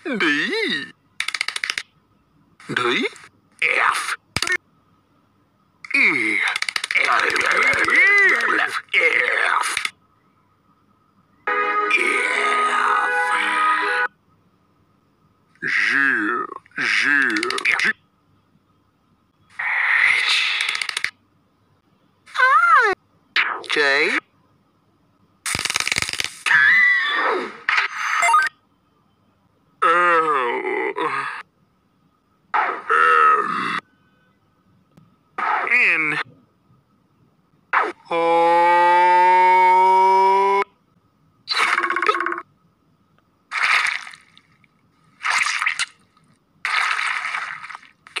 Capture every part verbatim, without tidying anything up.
D. D. F. E. F. F. F. G. G. G. J. L. M. N. O. Q.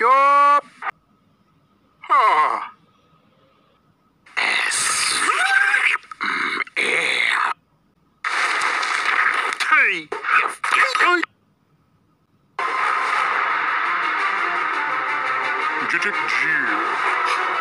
R. S. T. G. G.